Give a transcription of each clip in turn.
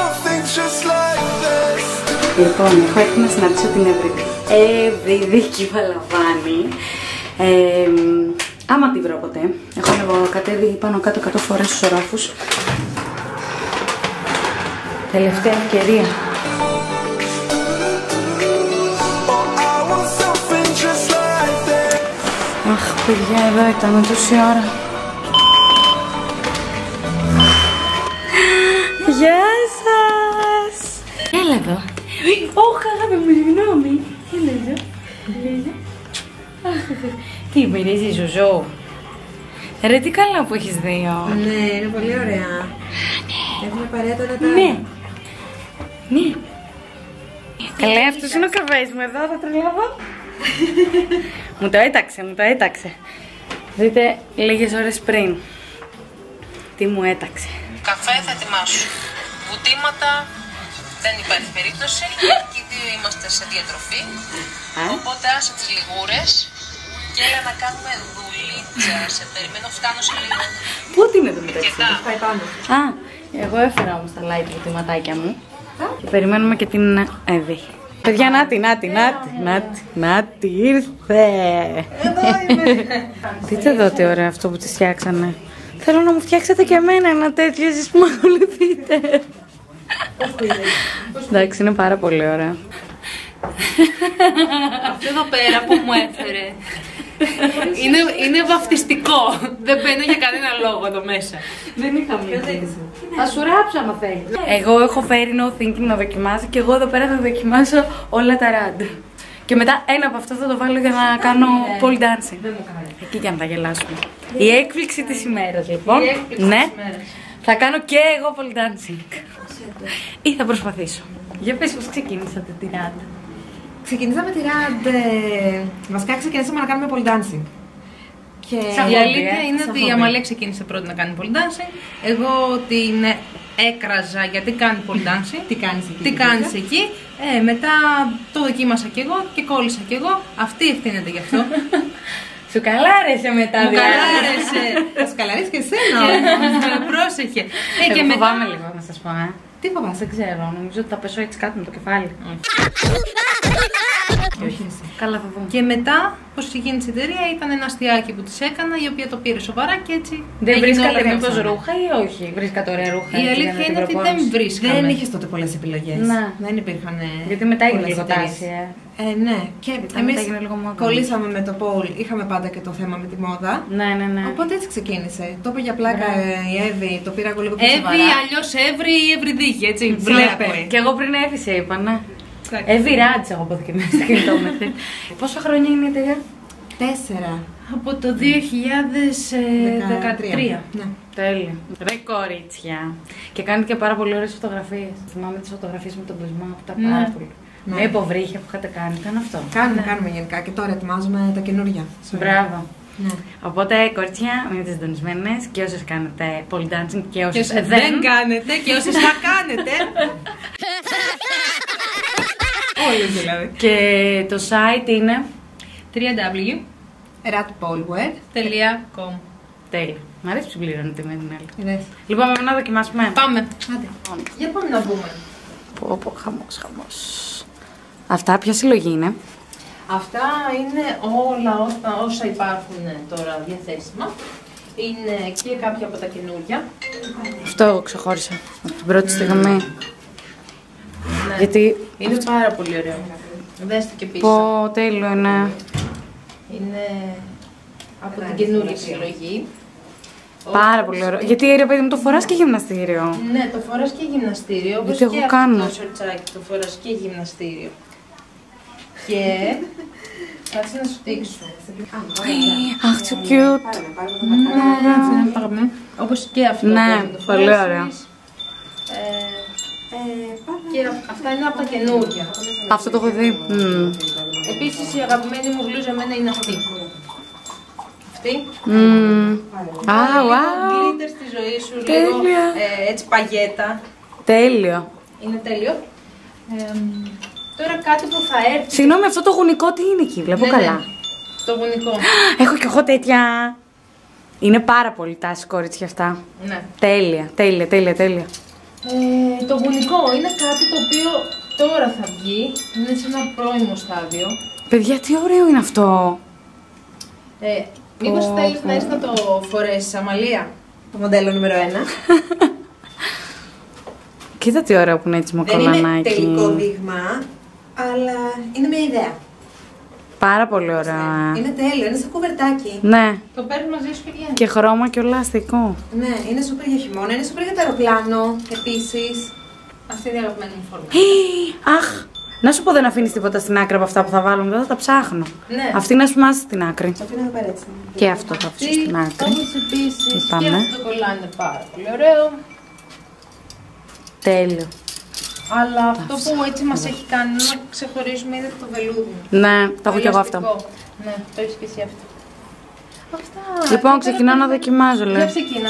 Λοιπόν, έχω έρθει να συναντήσω την Ευρυδίκη Βαλαβάνη. Άμα τη βρω ποτέ. Έχω κατέβει πάνω κάτω 100 φορές στους ορόφους. Τελευταία ευκαιρία. Αχ, παιδιά, εδώ ήταν τόση ώρα. Γεια σας! Έλα εδώ. Όχι, αγάπη μου, συγγνώμη. Έλα εδώ. Τι μυρίζει, Ζουζού. Ρε, τι καλά που έχεις δύο. Ναι, είναι πολύ ωραία. Έχουμε παρέα τώρα τα... Ναι. Ναι. Καλέ, αυτός είναι ο καφές μου εδώ, θα τρελάβω. Μου το έταξε. Δείτε λίγες ώρες πριν. Τι μου έταξε. Καφέ θα ετοιμάσω. Βουτήματα δεν υπάρχει περίπτωση. Και οι δύο είμαστε σε διατροφή. Οπότε άσε τις λιγούρες και έλα να κάνουμε δουλίτσα. Σε περιμένω, φτάνω σε λίγο. Πού την είναι το μεταξύ? Πάει πάνω. Α, εγώ έφερα όμως τα light βουτηματάκια μου. Και περιμένουμε και την Εύη. Παιδιά, Νάτι, ήρθε! Εδώ είμαι! Δείτε εδώ τι ωραίο αυτό που τις φτιάξανε. Θέλω να μου φτιάξετε και εμένα ένα τέτοιο, εσείς που με ακολουθείτε. Εντάξει, είναι πάρα πολύ ωραίο. Αυτό εδώ πέρα που μου έφερε είναι βαφτιστικό. Δεν μπαίνω για κανένα λόγο εδώ μέσα. Δεν είχα μύτη. Θα σου ράψω άμα θέλεις. Εγώ έχω φέρει no thinking να δοκιμάσω και εγώ εδώ πέρα θα δοκιμάσω όλα τα ραντ. Και μετά ένα από αυτά θα το βάλω για να κάνω pole dancing. Εκεί για να τα γελάσουμε. Η έκπληξη της ημέρας λοιπόν. Ναι. Θα κάνω και εγώ pole dancing. Ή θα προσπαθήσω. Για πες πώς ξεκίνησατε τη ραντ. Ξεκινήσαμε τη ραντ. Βασικά ξεκινήσαμε να κάνουμε pole dancing. Και η αλήθεια είναι ότι η Αμαλία ξεκίνησε πρώτη να κάνει pole dancing. Εγώ την έκραζα γιατί κάνει pole dancing. Τι κάνεις εκεί. Μετά το δοκίμασα κι εγώ και κόλλησα κι εγώ. Αυτή ευθύνεται γι' αυτό. Σου καλάρεσε μετά. Μου καλάρεσε. Θα σου καλαρίσει και εσένα. Πρόσεχε. Και μετά φοβάμαι λίγο να σας πω. Τι φοβάσαι? Δεν ξέρω, νομίζω ότι θα πέσω έτσι κάτω με το κεφάλι. Όχι εσύ. Καλά, θα δούμε. Και μετά, πώς ξεκίνησε η εταιρεία, ήταν ένα αστιάκι που της έκανα, η οποία το πήρε σοβαρά και έτσι. Δεν βρίσκατε μήπως ρούχα ή όχι? Βρίσκατε ωραία ρούχα? Η αλήθεια είναι ότι δεν βρίσκαμε. Δεν είχες τότε πολλές επιλογές. Δεν υπήρχαν. Γιατί μετά έγινε λίγο τάση. Ναι, και εμείς κολλήσαμε λίγο με το pole. Είχαμε πάντα και το θέμα με τη μόδα. Ναι. Οπότε έτσι ξεκίνησε. Το είπε για πλάκα η Εύη, το πήρα εγώ λίγο πιο σοβαρά. Εύη, αλλιώς Εύρη ή Ευρυδίκη, έτσι. Βλέπε. Και εγώ πριν Εύη σε είπα, ναι. Εύη ράτσα από εδώ και μέσα στο κινητό μου. Πόσα χρόνια είναι η εταιρεία? 4. Από το 2013. Ναι. Τέλειο. Ρε κορίτσια. Και κάνετε και πάρα πολύ ωραίες φωτογραφίες. Θυμάμαι τις φωτογραφίες με τον κλεισμό που τα πάρα πολύ. Με υποβρύχια που είχατε κάνει, ήταν αυτό. Κάνουμε γενικά και τώρα ετοιμάζουμε τα καινούργια. Μπράβο. Ναι. Οπότε, κορίτσια, μείνετε συντονισμένες και όσες κάνετε pole dancing και όσες δεν κάνετε και όσες θα κάνετε. Όλες δηλαδή. Και το site είναι www.ratpolewear.com. Τέλειο. Μ' αρέσει που συμπληρώνετε με την άλλη. Λοιπόν, πάμε να δοκιμάσουμε. Πάμε. Άντε. Για πάμε να δούμε. Πω, χαμός. Αυτά ποια συλλογή είναι? Αυτά είναι όλα όσα υπάρχουν τώρα διαθέσιμα. Είναι και κάποια από τα καινούργια. Αυτό ξεχώρισα από την πρώτη στιγμή. Ναι. Γιατί είναι πάρα πολύ ωραίο. Δέστε και πίσω. Πω, τέλειο, ναι. Είναι από την καινούργια συλλογή. Πάρα πολύ ωραίο. Γιατί ρε παιδί μου το φοράς και γυμναστήριο. Ναι, το φοράς και γυμναστήριο. Όπως γιατί και κάνω. αυτό το σορτσάκι το φοράς και γυμναστήριο. Και κάτσε να σου δείξω. Αχ, so cute. Ναι, όπως και αυτό. Ναι, πολύ ωραίο. Και αυτά είναι από τα καινούργια. Αυτό το έχω δει. Επίσης η αγαπημένη μου μπλούζα εμένα είναι αυτή. Αυτή. Wow. Γκλίτερ στη ζωή σου, λίγο έτσι παγέτα. Τέλειο. Είναι τέλειο. Τώρα κάτι που θα έρθει. Συγγνώμη, αυτό το γουνικό τι είναι εκεί, βλέπω καλά. Ναι. Το γουνικό. Έχω κι εγώ τέτοια. Είναι πάρα πολύ τάση κορίτσια αυτά. Ναι. Τέλεια. Το γουνικό είναι κάτι το οποίο τώρα θα βγει. Είναι σε ένα πρώιμο στάδιο. Παιδιά, τι ωραίο είναι αυτό. Μήπως θέλεις να έρθεις να το φορέσεις, Αμαλία? Το μοντέλο νούμερο 1. Κοίτα τι ωραίο που είναι έτσι μοκολανάκι. Δεν είναι τελικό δείγμα, αλλά είναι μια ιδέα. Πάρα πολύ ωραία. Είναι τέλειο, είναι σαν κουβερτάκι. Ναι. Το παίρνεις μαζί σου και βγαίνει. Και χρώμα και όλα αστικό. Ναι, είναι σούπερ για χειμώνα, είναι σούπερ για το αεροπλάνο επίσης. Αυτή είναι η αγαπημένη μου φόρμα. Αχ, να σου πω, δεν αφήνεις τίποτα στην άκρη από αυτά που θα βάλουμε, δεν θα τα ψάχνω. Ναι. Αυτή να σπιμάσει στην άκρη. Το αφήνω εδώ πέρα έτσι. Και αυτό θα αφήσω στην άκρη. Όπως επίσης Είπαμε. και αυτό το κολλάνι είναι πάρα πολύ ωραίο. Τέλειο. Αλλά αυτό που έτσι μας έχει κάνει να ξεχωρίζουμε είναι το βελούδι. Ναι, το έχω κι εγώ αυτό. Ναι, το έχεις και εσύ αυτό. Αυτά. Λοιπόν, ξεκινάω να δοκιμάζω, Για λέω. ξεκίνα.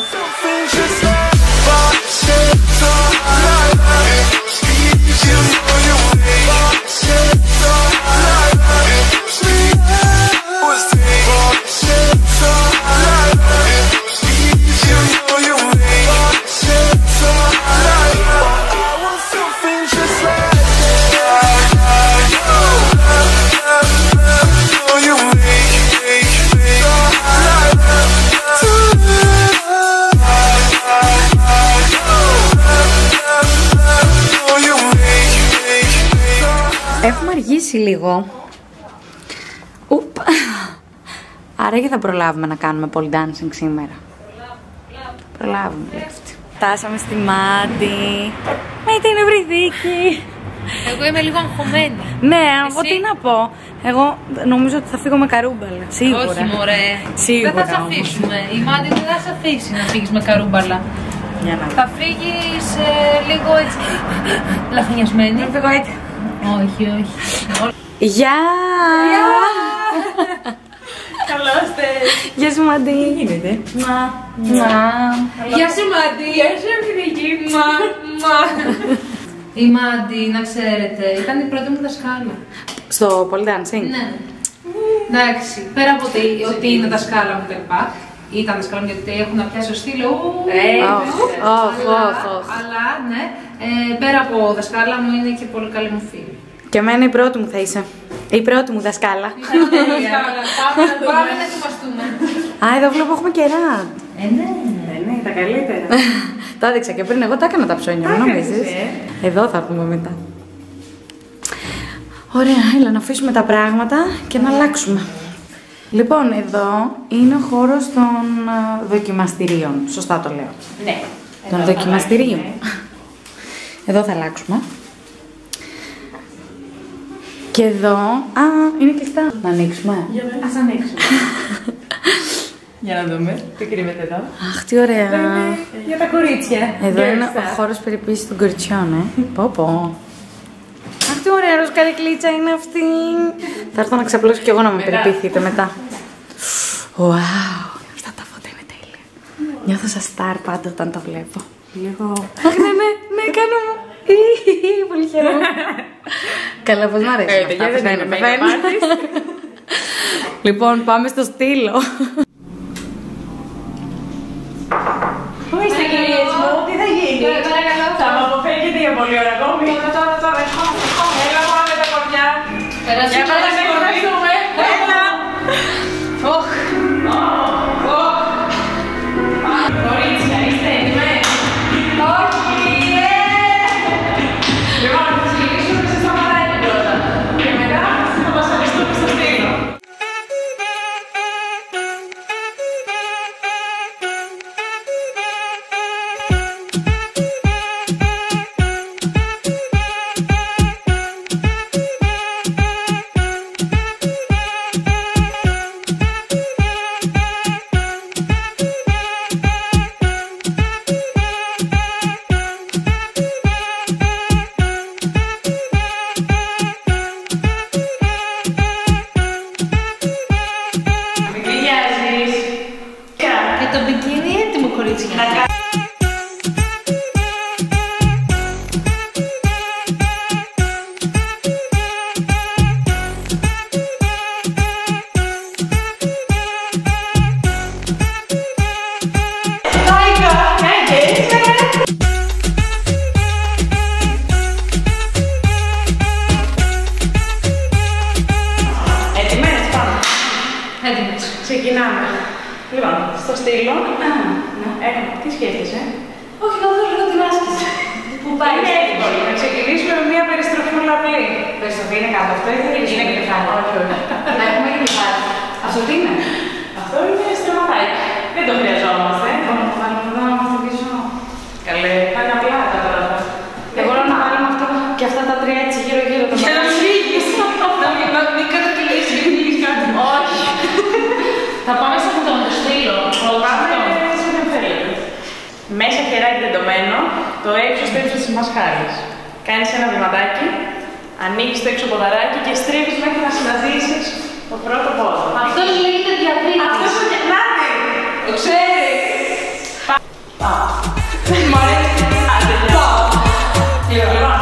Έχουμε αργήσει λίγο. Ουπ. Άρα και θα προλάβουμε να κάνουμε pole dancing σήμερα. Προλάβουμε, λεφτή. Φτάσαμε στη Μάντι. Είναι βρυδίκη. Εγώ είμαι λίγο αγχωμένη. Ναι, από τι να πω. Εγώ νομίζω ότι θα φύγω με καρούμπαλα. Σίγουρα. Όχι, μωρέ. Σίγουρα. Δεν θα σε αφήσουμε. Η Μάντι δεν θα σε αφήσει να φύγεις με καρούμπαλα. Για να Θα φύγεις λίγο έτσι. Λαφνιασμένη. Θα φύγω έτσι. Όχι, όχι. Γεια! Καλώς Γεια σου, Μάντι. Τι γίνεται? Γεια σου, Μάντι. Γεια σου, Ευρυγική. Η Μάντι, να ξέρετε, ήταν η πρώτη μου δασκάλα. Στο pole dancing. Ναι. Εντάξει, πέρα από ότι είναι δασκάλα μου κλπ. Ήταν δασκάλα μου γιατί έχουν να πιάσει ο στήλο. Αλλά ναι, πέρα από δασκάλα μου είναι και πολύ καλή μου φίλη. Και εμένα η πρώτη μου θα είσαι. Η πρώτη μου δασκάλα. Πάμε να ετοιμαστούμε. Α, εδώ βλέπω έχουμε κερά. Ναι, τα καλύτερα. Τα έδειξα και πριν, εγώ τα έκανα τα ψώνια μου, νομίζεις. Εδώ θα πούμε μετά. Ωραία, έλα να αφήσουμε τα πράγματα και να αλλάξουμε. Λοιπόν, εδώ είναι ο χώρος των δοκιμαστηρίων. Σωστά το λέω. Ναι. Των δοκιμαστηρίων. Εδώ θα αλλάξουμε. Και εδώ... Α, είναι κλειστά. Να ανοίξουμε. Ας ανοίξουμε. Για να δούμε τι κρύβεται εδώ. Αχ, τι ωραία. Για τα κορίτσια. Εδώ είναι ο χώρος περιποίησης των κοριτσιών, Πω πω. Αχ, τι ωραία ροσκαρεκλίτσα είναι αυτή. Θα έρθω να ξαπλώσω κι εγώ να με περιποιηθείτε μετά. Wow, αυτά τα φώτα είναι τέλεια. Νιώθω σαν στάρ πάντα όταν τα βλέπω. Λίγο. Αχ, ναι, κάνω μου. Πολύ χαίρομαι. Καλά, πώς μ' αρέσει. δεν είναι Λοιπόν, πάμε στο στήλο. Πού είστε κυρίες μου, τι θα γίνει? Θα με αποφεύγετε για πολλή ώρα ακόμη. Τώρα, έλα πάμε τα κορμιά. Για να ξεκουραστούμε. Έλα. Κορίτσια, είστε έτοιμες? Όχι. Λοιπόν, θα σας μιλήσουμε σε σταματάκι πρώτα. Και μετά θα βασανιστούμε στο στήλο. στήλο. Τι σκέφτεσαι? Όχι, να δω λίγο την άσκηση. Πού πάει? Είναι εύκολο. Να ξεκινήσουμε με μια περιστροφούλα απλή. Περιστροφή είναι κάτω, αυτό ή θέλει? Είναι και κεφάλι. Όχι, όχι. Να έχουμε και κεφάλι. Αυτό τι είναι? Αυτό είναι στραβατάκι. Δεν το χρειαζόμαστε. Μπορούμε να το βάλουμε εδώ να μας το πίσω. Καλέ, θα είναι απλά τα τώρα. Και μπορώ να βάλουμε αυτό και αυτά τα τρία έτσι γύρω-γύρω. Για να φύγεις. Να μην κατακυλήσεις και μην κάτι. Όχι. Θα πάμε σε αυτό το στήλο. Πάμε σε ό,τι θέλετε. Μέσα χεράκι τεντωμένο, το έξω στο ύψος της μασχάλης. Κάνεις ένα βηματάκι, ανοίγεις το έξω ποδαράκι και στρίβεις μέχρι να συναντήσεις το πρώτο πόδο. Αυτό λέγεται διαβήτης. Αυτός είναι νάτι. Το ξέρει. Πάω. Μ' αρέσει. Άντε, πάω. Λοιπόν,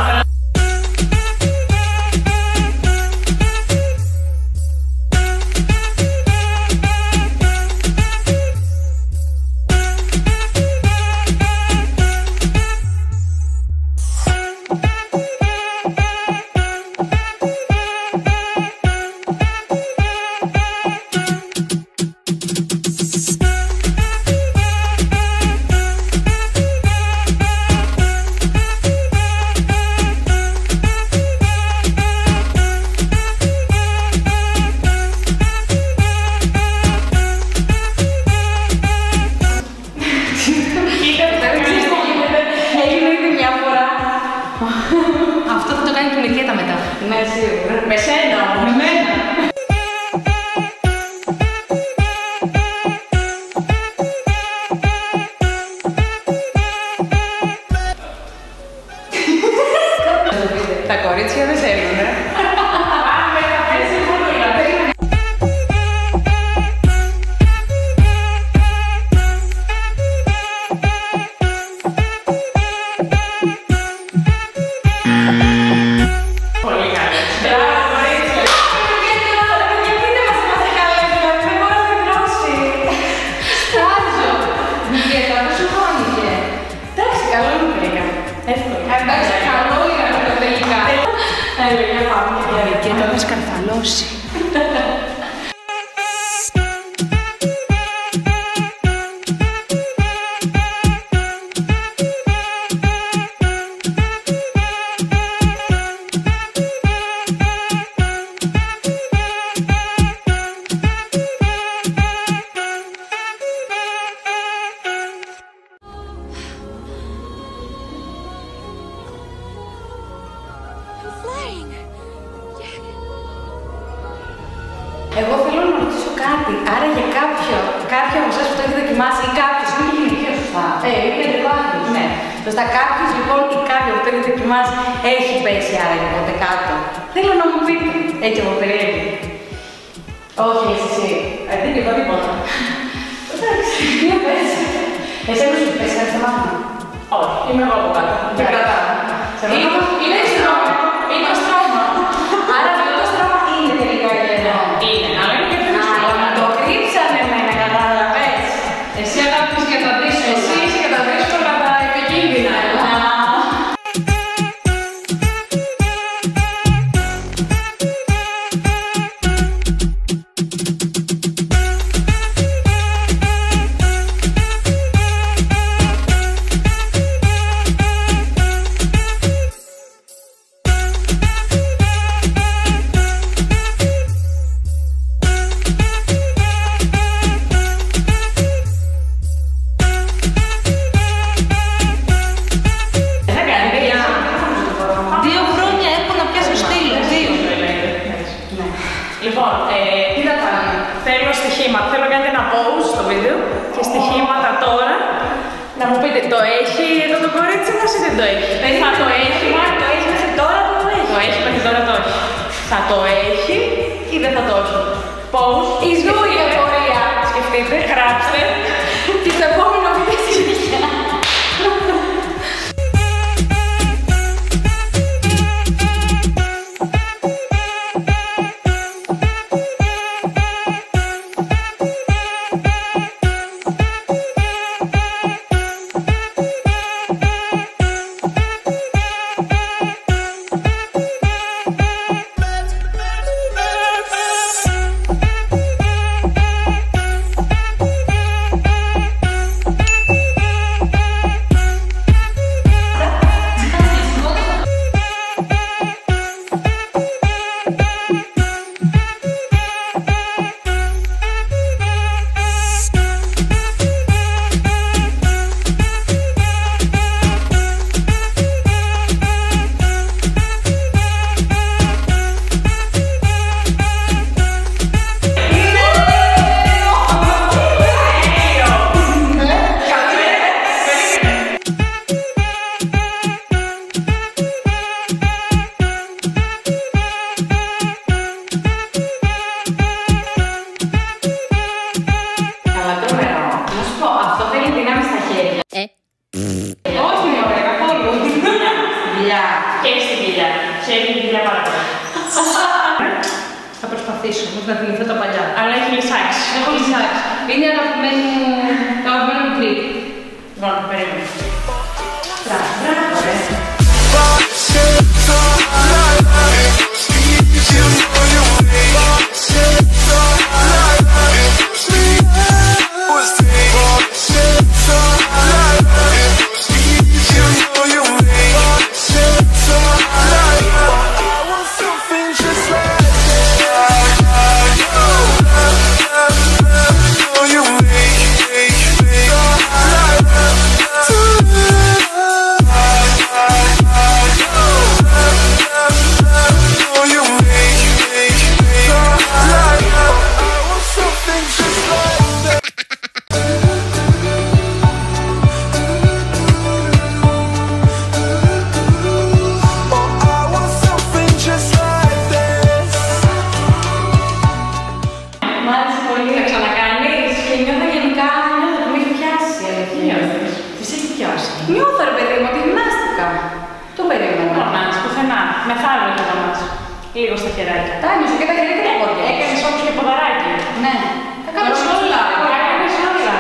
Αυτό θα το κάνει και η Νικέτα μετά. ναι, σίγουρα. Με σένα όμως. Με μένα. Τα κορίτσια δεν θέλουνε. Πάμε, θα πέσει μόνο η λαμπρή. Πολύ καλή. Μπράβο, κορίτσια. Γιατί δεν μας είμαστε καλά, δηλαδή δεν μπορώ να δηλώσει. Στάζω. Νικέτα, δεν σου φάνηκε. Εντάξει, καλό είναι τελικά. Εύκολο. Εντάξει, καλό είναι αυτό τελικά. Για πάμε. Νικέτα θα σκαρφαλώσει. Εγώ θέλω να ρωτήσω κάτι. Άρα για κάποια από εσάς που το έχει δοκιμάσει ή κάποιος, είναι γυναικείο σωστά. Είναι αντιπάθος. Ναι. Σωστά, κάποιος λοιπόν ή κάποια που το έχει δοκιμάσει έχει πέσει άραγε ποτέ κάτω. Θέλω να μου πείτε. Έτσι από περίεργη. Όχι, εσύ. Δεν είπα τίποτα. Εντάξει, τι πες. Εσένα σου πες, κάτι στο μάθημα. Όχι, είμαι εγώ από κάτω. Και κρατάω. Είναι στρώμα. Είναι στρώμα. Άρα αυτό το στρώμα είναι τελικά εδώ. Είναι, αλλά είναι και πιο στρώμα. Το κρύψανε εμένα, κατάλαβες. Εσύ αγάπης για τα δύσκολα. Εσύ είσαι για τα δύσκολα τα επικίνδυνα. Λοιπόν, τι θα κάνουμε. Θέλω στοιχήματα. Θέλω να κάνετε ένα pause στο βίντεο και στοιχήματα τώρα. Να μου πείτε, το έχει εδώ το κορίτσι μας ή δεν το έχει. Θα το έχει. Το έχει μέχρι τώρα, το έχει. Το έχει μέχρι τώρα, το έχει. Θα το έχει ή δεν θα το έχει. Pause. Η ζωή απορία. Σκεφτείτε, γράψτε. Και στο επόμενο βίντεο στη συνέχεια. κοιλιά. Και στην κοιλιά. Και έχει την κοιλιά πάρα πολύ. Θα προσπαθήσω να θυμηθώ τα παλιά. Αλλά έχει λυσάξει. Έχω λυσάξει. Είναι αγαπημένο μου κλιπ. Λοιπόν, περίμενε. Μπράβο, ρε. Νιώθω ρε παιδί μου ότι γυμνάστηκα. Το περίμενα. Πονάς, πουθενά. Μεθαύριο το μας. Λίγο στα χεράκια. Τα ένιωσα και τα χέρια και τα πόδια. Έκανες όμως και ποδαράκι. Ναι. Τα κάνεις όλα. Έκανες όλα.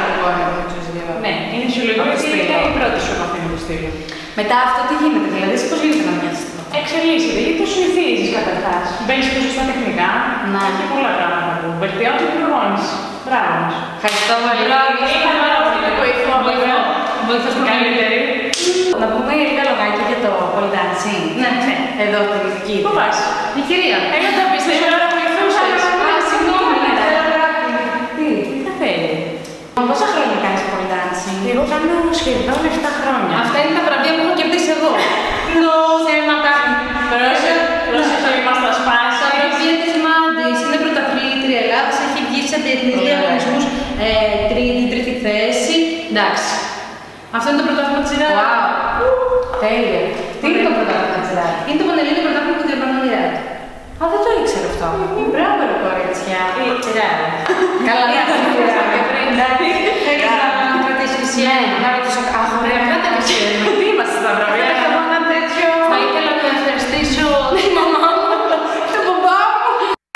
Ναι, είναι συλλογικό γιατί ήταν η πρώτη σου επαφή με το στήλο. Μετά αυτό τι γίνεται, δηλαδή πώς γίνεται να μοιάζεις αυτό. Εξελίσσεται, γιατί το συνηθίζεις καταρχάς. Μπαίνεις πιο σωστά τεχνικά. Να. Έχει πολλά πράγματα που βελτιώνουν την προπόνηση. Μπράβο μας. Ευχαριστώ πολύ. Είχα πάρα πολύ βοηθό. Βοηθός μου καλύτερη. Να πούμε λίγα λογάκια για το pole dancing. Ναι. Εδώ την ειδική. Πού πας? Η κυρία. Έλα τα πεις, θέλω να βοηθούσες. Συγγνώμη. Τι. Δεν θέλει. Πόσα χρόνια κάνεις pole dancing? Εγώ κάνω σχεδόν 7 χρόνια. Αυτά είναι τα βραβεία που έχω κερδίσει εγώ. Θέματα. Πρόσεχε, είμαστε τα σπάσει. Τα βραβεία της Μάντης είναι πρωταθλήτρια Ελλάδας, έχει βγει σε διεθνείς διαγωνισμούς τρίτη θέση. Εντάξει. Αυτό είναι το πρωτάθλημα της Ιράκ. Τέλεια. Τι είναι το πρωτάθλημα της Ιράκ? Είναι το πανελλήνιο πρωτάθλημα που διοργανώνει η Ιράκ. Α, δεν το ήξερα αυτό. Μπράβο, ρε κορίτσια. Ιράκ. Καλά, ναι, θέλεις να κρατήσεις φυσικά. Να ρωτήσω, αχ, ωραία, κράτα φυσικά. Τι είμαστε στα βραβεία? Έχω ένα τέτοιο. Θα ήθελα να ευχαριστήσω τη μαμά μου, τον μπαμπά μου.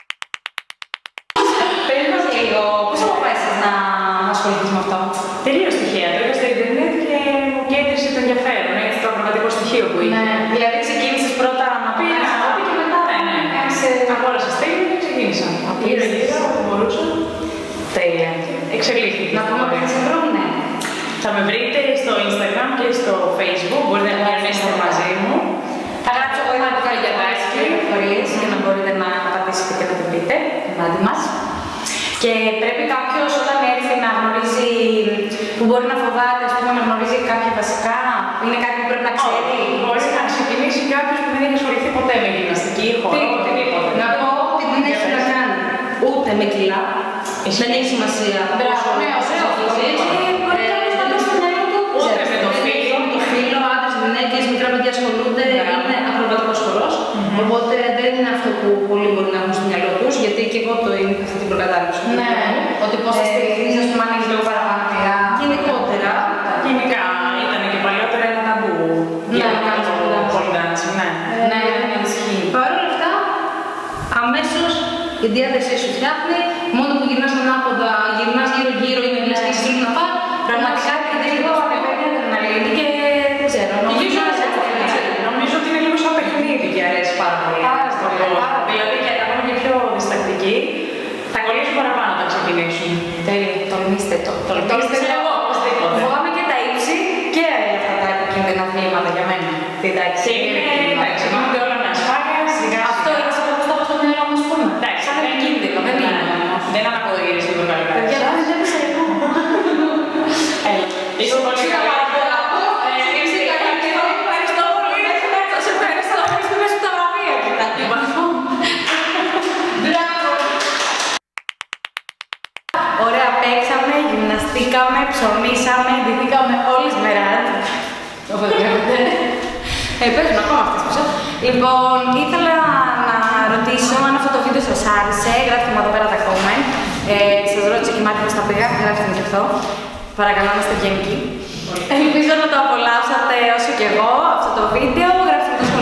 Πες μας λίγο, πώς αποφάσισες να ασχοληθείς με αυτό? Τελείως τυχαία. Το είδα στο Ιντερνετ και μου κέντρισε το ενδιαφέρον. Έτσι το πραγματικό στοιχείο που είναι. Ναι, δηλαδή ξεκίνησες πρώτα να Πήγα να πω και μετά. Ναι. Αγόρασα στέλνη και ξεκίνησα. Γύρω-γύρω όπου μπορούσα. Τέλεια. Εξελίχθηκε. Να πούμε που θα σε βρούνε. Θα με βρείτε στο Instagram και στο Facebook. Μπορείτε να διανύσετε μαζί μου. Θα γράψω εγώ ένα για τα πληροφορίες για να μπορείτε να πατήσετε και να την βρείτε. Μάτι μας. Και πρέπει κάποιος όταν έρθει να γνωρίζει, που μπορεί να φοβάται, ας πούμε, να γνωρίζει κάποια βασικά, είναι κάτι που πρέπει να ξέρει. Μπορεί να ξεκινήσει κάποιος που δεν έχει ασχοληθεί ποτέ με γυμναστική χώρα, οτιδήποτε. Να πω ότι δεν έχει να κάνει ούτε με κιλά. Δεν έχει σημασία. Μπράβο, ναι, μπορεί κάποιος να πει στο μυαλό του. Ούτε με το φίλο. Το φίλο, άντρες, γυναίκες, μικρά παιδιά ασχολούνται. Είναι ακροβατικός χορός. Οπότε δεν είναι αυτό που πολλοί μπορεί να έχουν στο μυαλό τους, γιατί και εγώ το είμαι αυτή την προκατάληψη. Ναι, ότι πώς θα στηριχθείς, ας πούμε, αν έχεις λίγο παραπάνω κιλά. Γενικότερα. Γενικά ήταν και παλιότερα ένα ταμπού. Για να κάνω το pole dancing, ναι. Ναι, ισχύει. Παρ' όλα αυτά, αμέσως η διάθεσή σου φτιάχνει, μόνο που γυρνάς ανάποδα, γυρνάς γύρω-γύρω, είναι λες και εσύ να πας. Πραγματικά είναι λίγο ανεβαίνει αδρεναλίνη και δεν ξέρω. Νομίζω ότι είναι λίγο σαν παιχνίδι και αρέσει πάρα πολύ. Δηλαδή και ακόμα και πιο διστακτικοί, θα κολλήσουν παραπάνω όταν ξεκινήσουν. Τέλεια, τολμήστε το. Τολμήστε εγώ, οπωσδήποτε. Φοβάμαι και τα ύψη και αυτά τα επικίνδυνα αθλήματα για μένα. Εντάξει, εντάξει, γίνονται όλα με ασφάλεια, σιγά. Αυτό είναι σαν όπως το έχω στο μυαλό μου, ας πούμε. Εντάξει, σαν επικίνδυνο, δεν είναι. Δεν αναποδογυρίζει το καλό. Παιδιά, δεν έπαιξε εγώ. Έλα, είσαι πολύ καλά. Ωραία, παίξαμε, γυμναστήκαμε, ψωμίσαμε, ντυθήκαμε όλες μεράτ. Όπως βλέπετε. Παίζουν ακόμα αυτές πίσω. Λοιπόν, ήθελα να ρωτήσω αν αυτό το βίντεο σας άρεσε. Γράφτε μου εδώ πέρα τα comment. Σας ρώτησα και μάτι πώς τα πήγα, γράψτε μου και αυτό. Παρακαλώ να είστε ευγενικοί. Ελπίζω να το απολαύσατε όσο και εγώ αυτό το βίντεο. Γράψτε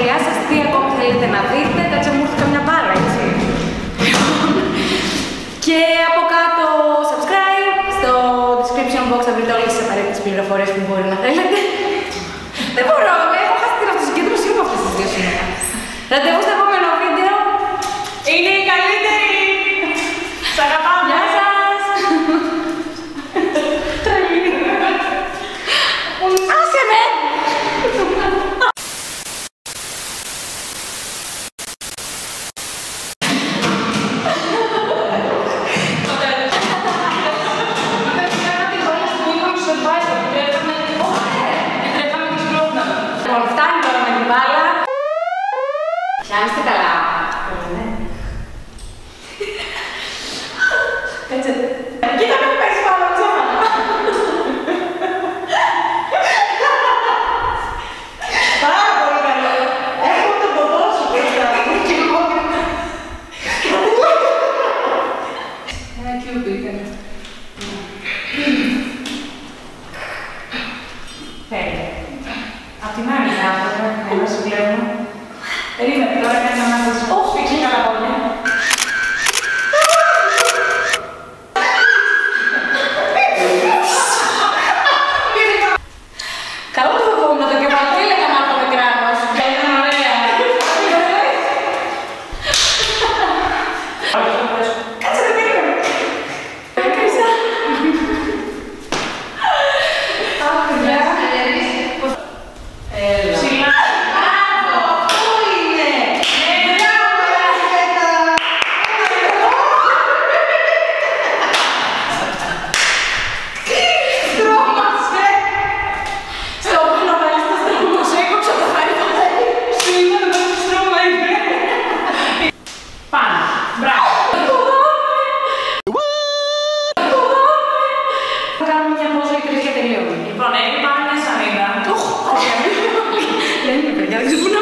Ραντεβού στο επόμενο βίντεο. Είναι η καλύτερη. Σ' αγαπάω. Γεια σας. Άσε με. Φτάνει τώρα με την μπάλα. Πιάνεστε καλά. Κάτσε. Κοίτα με πες πάνω, ξέχανα. Πάρα πολύ καλό. Έχω τον ποτό σου μπροστά μου και εγώ. Ένα κιούμπι έκανε. Τέλεια. Απ' την άλλη άνθρωπο, εδώ σου βλέπω. Περίμενε τώρα κάνει ένα ανάσταση. Όχι, φύγει καλά πόδια. Καλό το φοβόμουν το κεφάλι, τι έλεγα να έχω με κράνος. Ήταν ωραία. Κάτσε δεν περίμενε. Έκρισα. Ψηλά. Μπράβο, αυτό είναι. Στρώμασε. Στο όπλο βάλεις το στρώμα, σου έκοψα το χάρι. Σου είπα να δώσεις στρώμα είναι. Πάνω. Μπράβο. Θα κάνουμε μια πόζα η Κρίσια τελείωμα. Λοιπόν, πάμε μια σανίδα. Δεν είναι παιδιά, δεν ξέρω πού να